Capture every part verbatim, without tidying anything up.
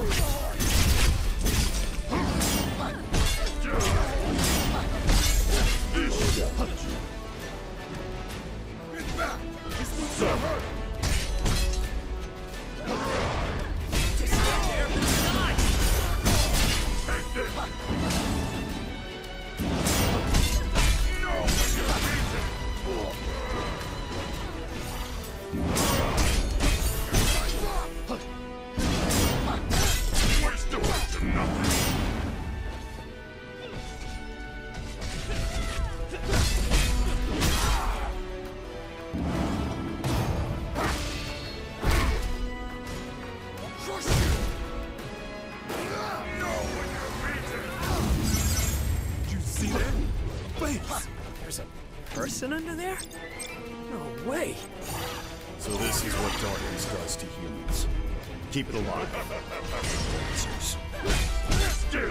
Person under there? No way. So this is what darkness does to humans. Keep it alive. Still.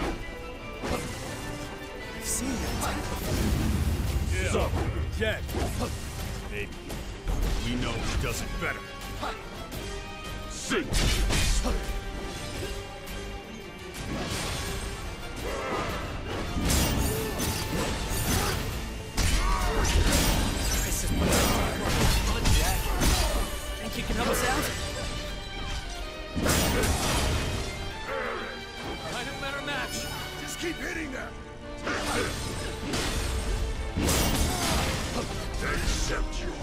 I've seen that. Yeah. So, dead. Maybe. We know who does it better. See. Think you can help us out? Kind of better match. Just keep hitting them. They accept you.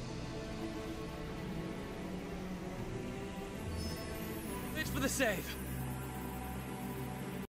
For the save.